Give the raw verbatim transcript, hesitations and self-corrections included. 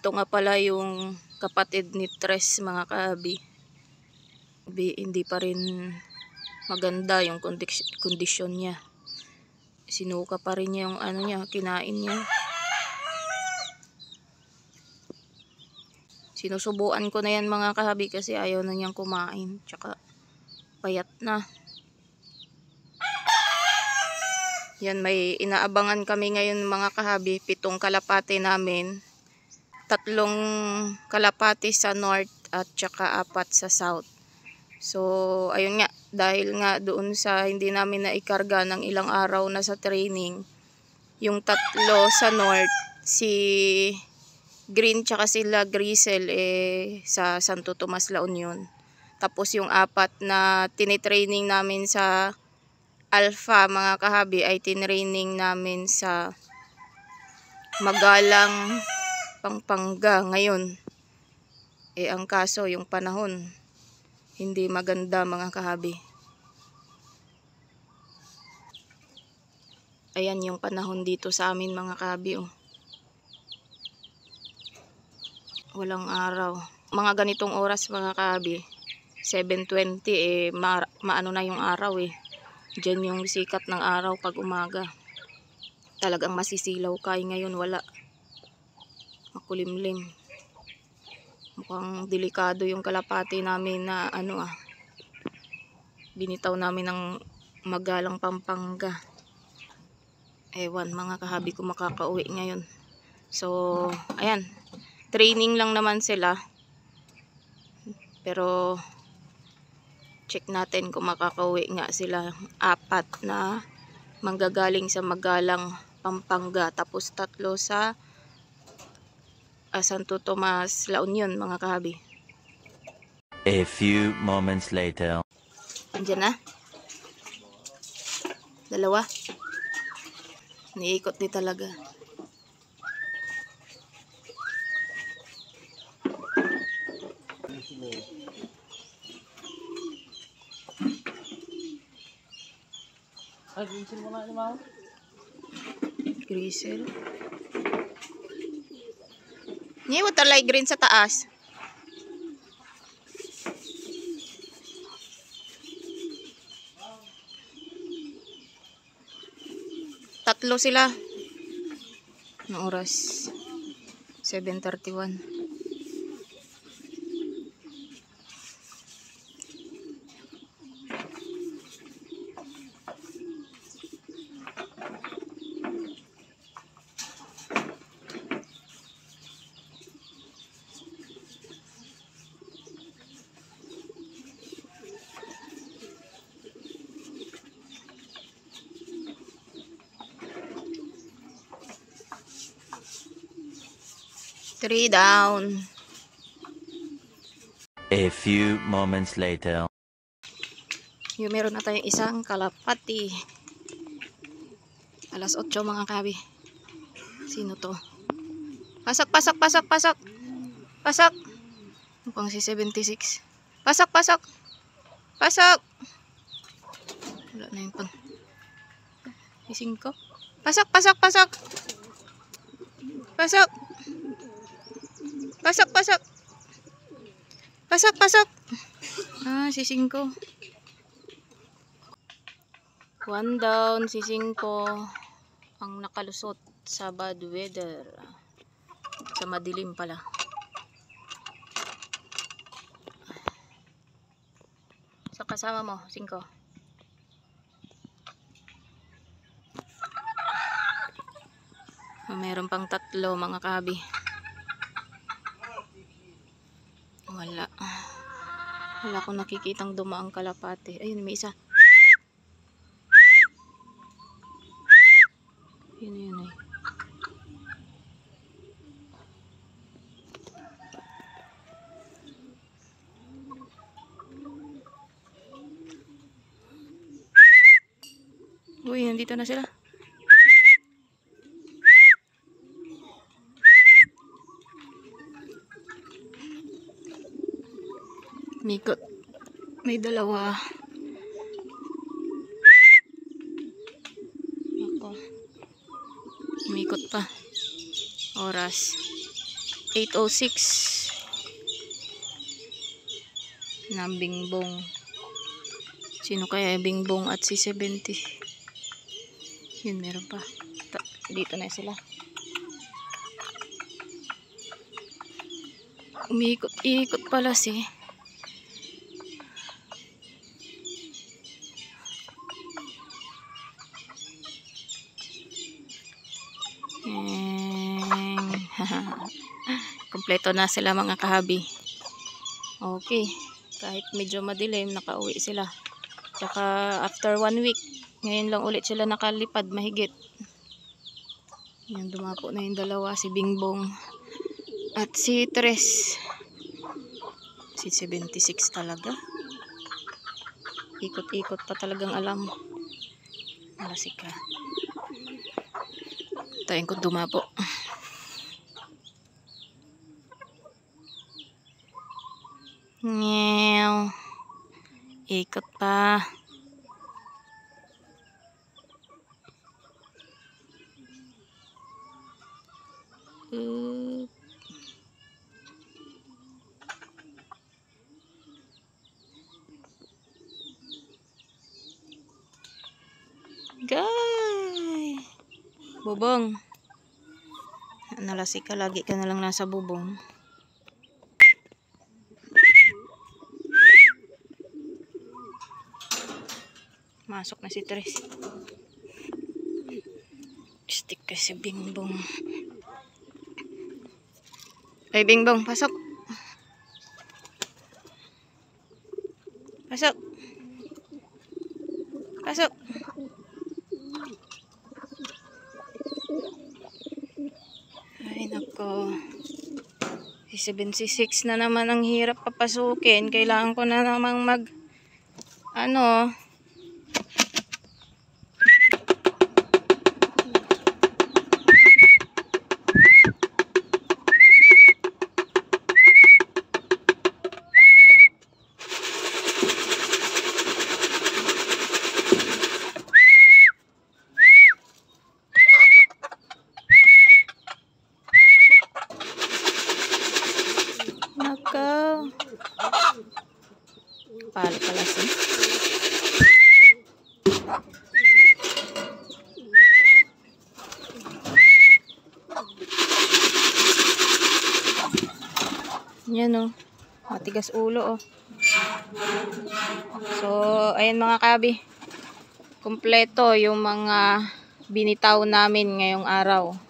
ito nga pala yung kapatid ni Tres, mga kahabi. Hindi pa rin maganda yung kondisyon niya. Sinuka pa rin niya yung ano niya, kinain niya. Sinusubuan ko na yan, mga kahabi, kasi ayaw na niyang kumain. Tsaka payat na. Yan, may inaabangan kami ngayon, mga kahabi. Pitong kalapate namin. Tatlong kalapate sa north at tsaka apat sa south. So, ayun nga. Dahil nga doon sa hindi namin naikarga ng ilang araw na sa training, yung tatlo sa north, si Green tsaka sila Grisel, eh, sa Santo Tomas, La Union. Tapos yung apat na tinitraining namin sa Alpha, mga kahabi, ay tinraining namin sa Magalang, Pampanga ngayon. Eh, ang kaso, yung panahon, hindi maganda, mga kahabi. Ayan yung panahon dito sa amin, mga kahabi, oh. Walang araw. Mga ganitong oras, mga kahabi, seven twenty, eh, ma maano na yung araw, eh. Diyan yung sikat ng araw pag umaga. Talagang masisilaw ka. Ngayon wala. Makulimlim. Mukhang delikado yung kalapati namin na ano ah. Binitaw namin ng Magalang, Pampanga. Ewan, mga kahabi, kung makakauwi ngayon. So, ayan. Training lang naman sila. Pero check natin kung makakauwi nga sila. Apat na manggagaling sa Magalang, Pampanga. Tapos tatlo sa uh, Santo Tomas, La Union, mga kahabi. A few moments later. Andiyan na. Dalawa. Niikot di talaga. Ay, Grisel mo na ni Mama. Grisel. Ni waterlight green sa taas. Tatlo sila. Anong oras? seven thirty-one. Three down. A few moments later. Yung meron na tayong isang kalapati. Alas otso, mga kahabi. Sino to? Pasok, pasok, pasok, pasok. Pasok. Mukhang si seventy-six. Pasok, pasok. Pasok. Wala na yung pang. Ising ko. Pasok, pasok, pasok. Pasok. Pasok, pasok. Pasok, pasok. Ah, si Singko. One down, si Singko. Ang nakalusot sa bad weather. Sa madilim pala. So, kasama mo, Singko. Meron pang tatlo, mga kahabi. Wala. Wala akong nakikitang dumaang kalapate. Ayun, may isa. Yun, yun eh. Uy, nandito na sila. Mikot. May dalawa. Ako. Mikot pa. Oras. eight oh six na Bingbong. Sino kaya Bingbong at si seventy? Yun, meron pa. Ta dito na sila. Umiikot-ikot pala si. Kompleto na sila mga kahabi. Okay. Kahit medyo madilim, nakauwi sila. Tsaka after one week, ngayon lang ulit sila nakalipad mahigit. Yan, dumapo na yung dalawa, si Bingbong at si Tres. Si seventy-six talaga. Ikot-ikot pa talagang alam. Malasik ka. Tayo ko dumapo. Ngew. Ikot pa. Uh. Gay. Bubong. Nalasik ka, lagi ka na lang nasa bubong. Masok na si Tres. Stick ka si Bingbong. Ay, Bingbong, pasok. Pasok. Pasok. Ay, nako. Si seventy-six na naman ang hirap papasukin. Kailangan ko na namang mag ano, nakaw. Palo pala siya. Yan o. Matigas ulo o. So, ayan mga kabi. Kompleto yung mga binitaw namin ngayong araw.